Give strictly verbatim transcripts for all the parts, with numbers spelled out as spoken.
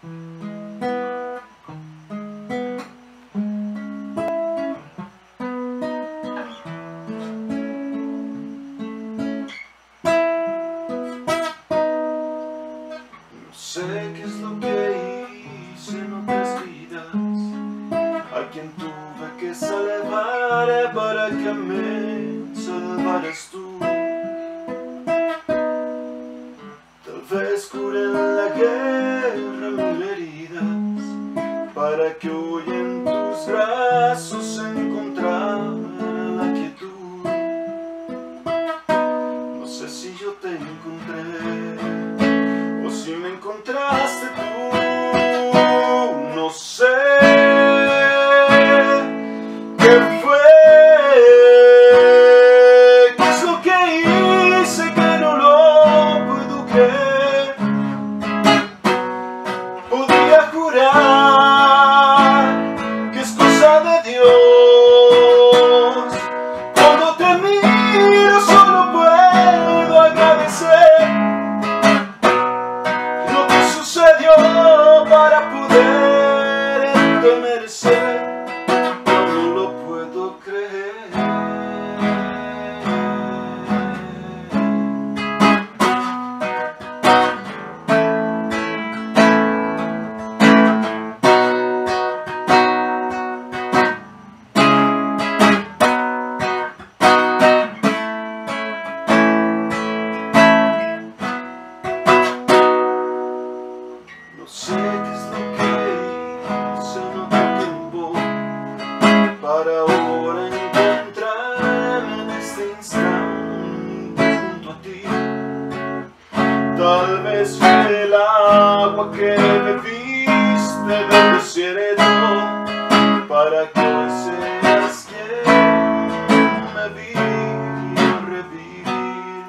No sé qué es lo que hice en otras vidas, a quien tuve que salvar para que me salvaras tú. Tal vez curé en la guerra mil heridas, para que hoy en tus brazos encontrara la quietud. No sé si yo te encontré o si me encontraste tú. No sé qué fue, qué es lo que hice que no lo puedo creer. Podría jurar que es cosa de Dios. Cuando te miro solo puedo agradecer lo que sucedió para poderte merecer. No lo puedo creer. No sé qué es lo que hice en otro tiempo para ahora encontrarme en este instante junto a ti. Tal vez fue el agua que bebiste del desierto para que hoy seas quien me vino a revivir.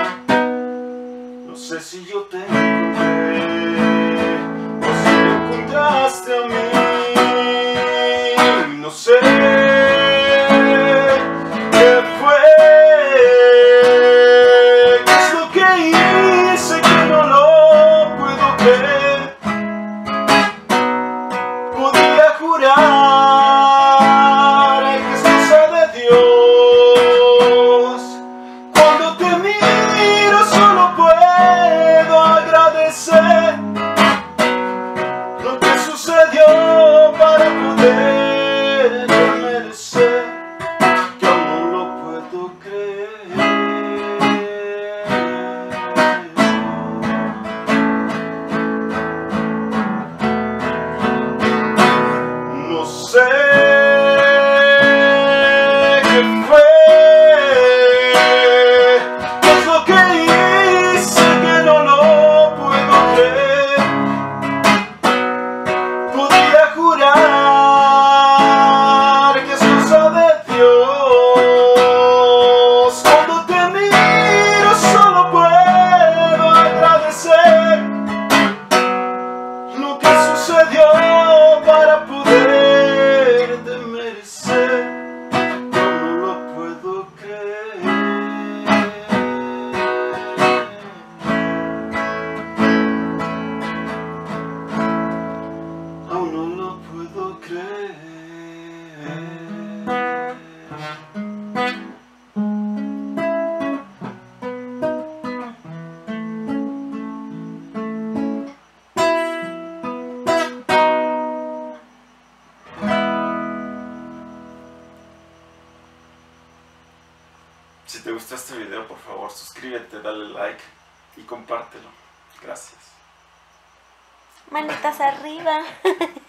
No sé si yo te encontré o si me encontraste a mí. No sé qué fue, qué es lo que hice que no lo puedo creer. Podría jurar que es cosa de Dios. Cuando te miro solo puedo agradecer lo que sucedió para poder merecer, que aún no lo puedo creer. No sé qué fue, qué es lo que hice que no lo puedo creer. Podría jurar que es cosa de Dios. Cuando te miro solo puedo agradecer lo que sucedió para poderte merecer. No lo puedo creer. Aún no lo puedo creer. Si te gustó este video, por favor suscríbete, dale like y compártelo. Gracias. Manitas arriba.